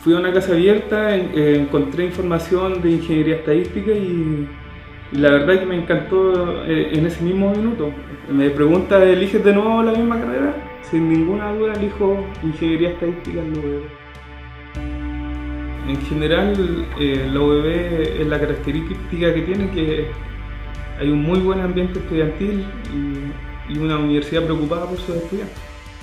Fui a una casa abierta, encontré información de ingeniería estadística y la verdad que me encantó en ese mismo minuto. Me pregunta, ¿eliges de nuevo la misma carrera? Sin ninguna duda elijo ingeniería estadística en la UBB. En general, la UBB es la característica que tiene que hay un muy buen ambiente estudiantil y una universidad preocupada por sus estudiantes.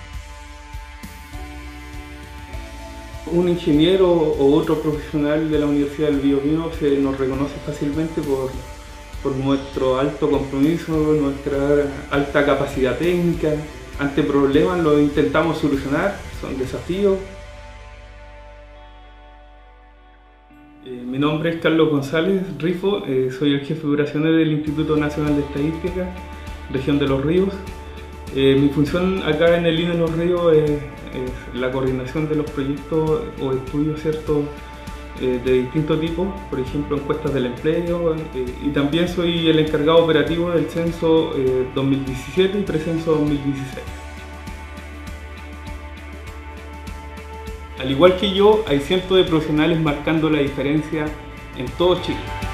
Un ingeniero o otro profesional de la Universidad del Biobío se nos reconoce fácilmente por nuestro alto compromiso, nuestra alta capacidad técnica. Ante problemas los intentamos solucionar, son desafíos. Mi nombre es Carlos González Rifo, soy el jefe de operaciones del Instituto Nacional de Estadística, región de Los Ríos. Mi función acá en el INE Los Ríos es la coordinación de los proyectos o estudios, ¿cierto?, de distintos tipos, por ejemplo encuestas del empleo, y también soy el encargado operativo del censo 2017 y precenso 2016. Al igual que yo, hay cientos de profesionales marcando la diferencia en todo Chile.